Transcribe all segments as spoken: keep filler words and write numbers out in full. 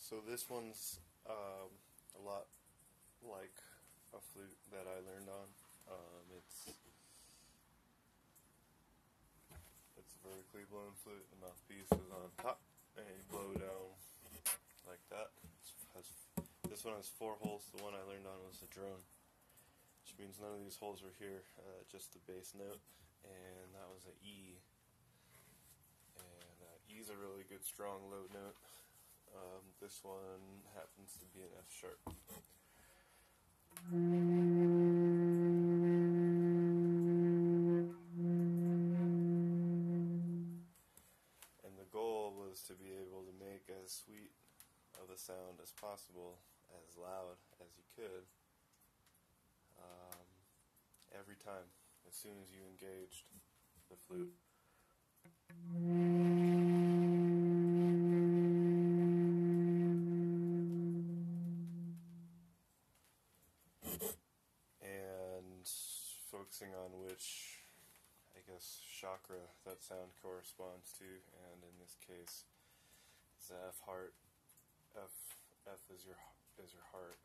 So this one's um, a lot like a flute that I learned on. Um, it's it's a vertically blown flute. The mouthpiece is on top, and you blow down like that. It has, this one has four holes. The one I learned on was a drone, which means none of these holes were here. Uh, just the bass note, and that was an E. And uh, E is a really good strong low note. Um, this one happens to be an F sharp. And the goal was to be able to make as sweet of a sound as possible, as loud as you could, um, every time, as soon as you engaged the flute. And focusing on which, I guess, chakra that sound corresponds to, and in this case, it's the F heart. F F is your is your heart.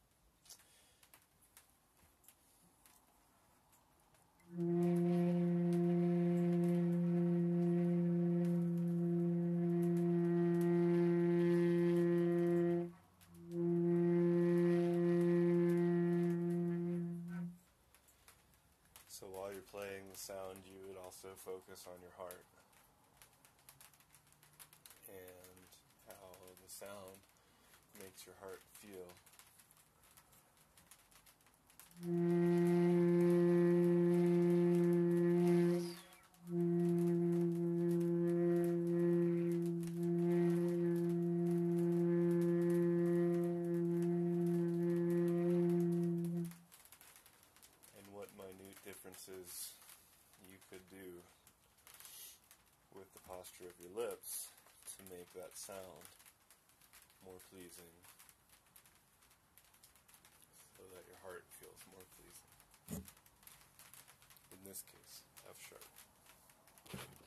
So while you're playing the sound, you would also focus on your heart and how the sound makes your heart feel. And what minute differences you could do with the posture of your lips to make that sound more pleasing, so that your heart feels more pleasing. In this case, F sharp.